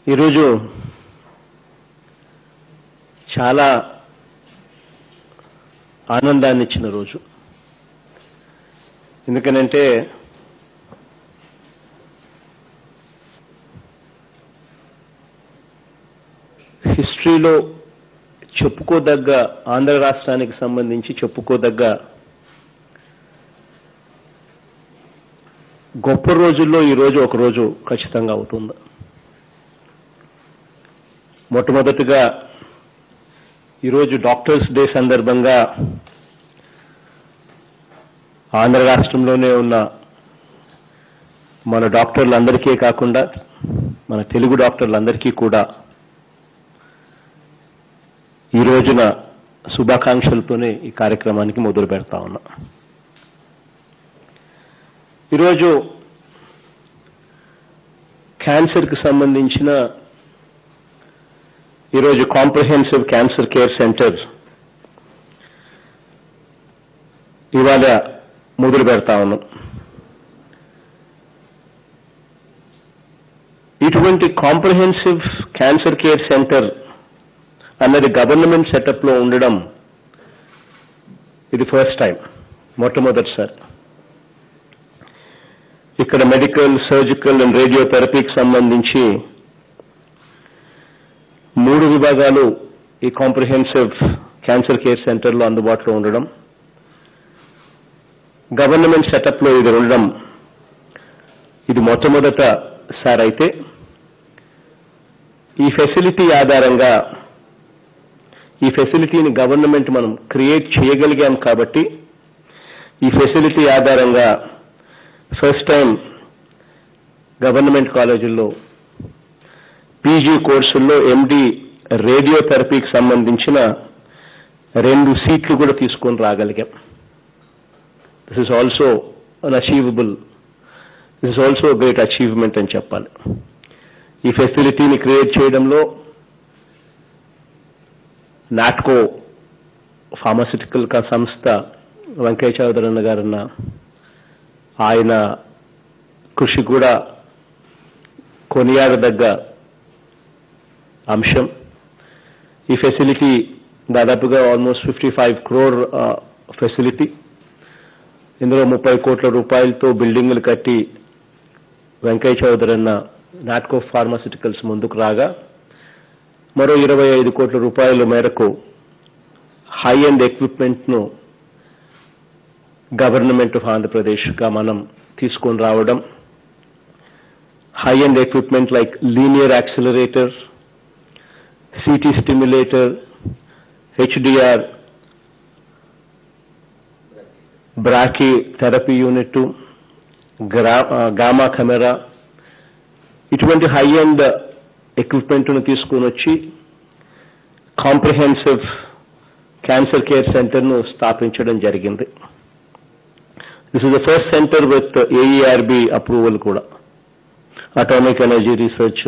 ఈరోజు చాలా ఆనందాన్ని ఇచ్చిన రోజు. ఎందుకనంటే హిస్టరీలో చెప్పుకోదగ్గ, ఆంధ్ర రాష్ట్రానికి సంబంధించి చెప్పుకోదగ్గ గొప్ప రోజుల్లో ఈరోజు ఒక రోజు ఖచ్చితంగా అవుతుంది. మొట్టమొదటిగా ఈరోజు డాక్టర్స్ డే సందర్భంగా ఆంధ్ర రాష్ట్రంలోనే ఉన్న మన డాక్టర్లందరికీ కాకుండా మన తెలుగు డాక్టర్లందరికీ కూడా ఈ రోజున శుభాకాంక్షలతోనే ఈ కార్యక్రమానికి మొదలు పెడతా ఉన్నా. ఈరోజు క్యాన్సర్కి సంబంధించిన ఈరోజు కాంప్రహెన్సివ్ క్యాన్సర్ కేర్ సెంటర్ ఇవాళ మొదలు పెడతా ఉన్నాం. ఇటువంటి కాంప్రహెన్సివ్ క్యాన్సర్ కేర్ సెంటర్ అన్నది గవర్నమెంట్ సెటప్ లో ఉండడం ఇది ఫస్ట్ టైం, మొట్టమొదటిసారి. ఇక్కడ మెడికల్, సర్జికల్ అండ్ రేడియోథెరపీకి సంబంధించి 3 విభాగాలు ఈ కాంప్రహెన్సివ్ క్యాన్సర్ కేర్ సెంటర్లో అందుబాటులో ఉండడం, గవర్నమెంట్ సెటప్ లో ఇది ఉండడం ఇది మొట్టమొదటిసారి. అయితే ఈ ఫెసిలిటీ ఆధారంగా ఈ ఫెసిలిటీని గవర్నమెంట్ మనం క్రియేట్ చేయగలిగాం కాబట్టి ఈ ఫెసిలిటీ ఆధారంగా ఫస్ట్ టైం గవర్నమెంట్ కాలేజీల్లో పీజీ కోర్సుల్లో ఎండి రేడియోథెరపీకి సంబంధించిన 2 సీట్లు కూడా తీసుకొని రాగలిగాం. This is also an achievable, this is also great achievement అని చెప్పాలి. ఈ ఫెసిలిటీని క్రియేట్ చేయడంలో నాట్కో ఫార్మాస్యూటికల్ సంస్థ వెంకయ్య చౌదరి అన్న గారన్న ఆయన కృషి కూడా కొనియాడదగ్గ అంశం. ఈ ఫెసిలిటీ దాదాపుగా ఆల్మోస్ట్ 55 crore ఫెసిలిటీ. ఇందులో 30 కోట్ల రూపాయలతో బిల్డింగులు కట్టి వెంకయ్య చౌదరి అన్న నాట్కో ఫార్మాస్యూటికల్స్ ముందుకు రాగా, మరో 25 కోట్ల రూపాయల మేరకు హై ఎండ్ ఎక్విప్మెంట్ ను గవర్నమెంట్ ఆఫ్ ఆంధ్రప్రదేశ్ గా మనం తీసుకొని రావడం. High end equipment like linear accelerator, CT stimulator, HDR, brachy therapy unit, gamma camera, ఇటువంటి హై ఎండ్ ఎక్విప్మెంట్ ను తీసుకుని వచ్చి కాంప్రహెన్సివ్ క్యాన్సర్ కేర్ సెంటర్ ను స్థాపించడం జరిగింది. This is the first centre with AERB approval కూడా, అటామిక్ ఎనర్జీ రీసెర్చ్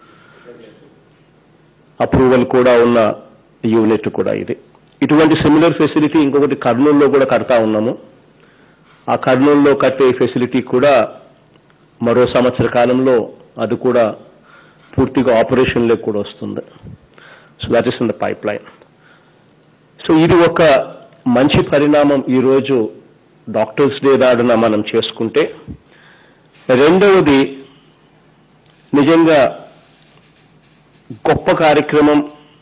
అప్రూవల్ కూడా ఉన్న యూనిట్ కూడా ఇది. ఇటువంటి సిమిలర్ ఫెసిలిటీ ఇంకొకటి కర్నూలులో కూడా కడతా ఉన్నాము. ఆ కర్నూలులో కట్టే ఫెసిలిటీ కూడా మరో సంవత్సర కాలంలో అది కూడా పూర్తిగా ఆపరేషన్లోకి కూడా వస్తుంది. So that is in the pipeline. So ఇది ఒక మంచి పరిణామం ఈరోజు డాక్టర్స్ డే నాడున మనం చేసుకుంటే. రెండవది నిజంగా గొప్ప కార్యక్రమం.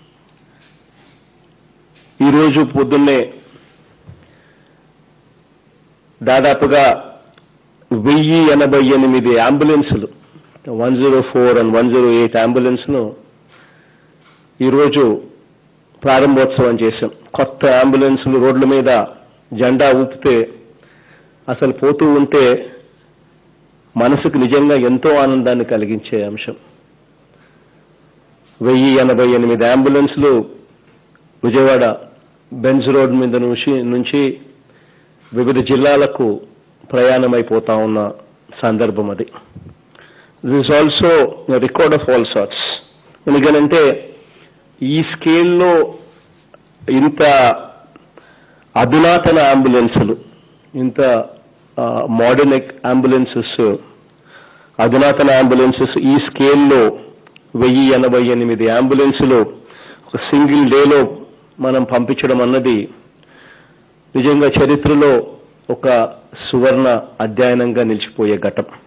ఈరోజు పొద్దున్నే దాదాపుగా 1088 అంబులెన్సులు, 104 అండ్ 108 అంబులెన్స్ను ఈరోజు ప్రారంభోత్సవం చేశాం. కొత్త అంబులెన్సులు రోడ్ల మీద జెండా ఊపితే అసలు పోతూ ఉంటే మనసుకు నిజంగా ఎంతో ఆనందాన్ని కలిగించే అంశం. 1088 అంబులెన్స్లు విజయవాడ బెంజ్ రోడ్ మీద నుంచి వివిధ జిల్లాలకు ప్రయాణమైపోతా ఉన్న సందర్భం అది. This is also record of all sorts. ఎందుకనంటే ఈ స్కేల్లో ఇంత అధునాతన అంబులెన్సులు, ఇంత మోడర్న్ అంబులెన్సెస్, అధునాతన అంబులెన్సెస్ ఈ స్కేల్లో 1088 అంబులెన్సులు ఒక సింగిల్ డేలో మనం పంపించడం అన్నది నిజంగా చరిత్రలో ఒక సువర్ణ అధ్యయనంగా నిలిచిపోయే ఘట్టం.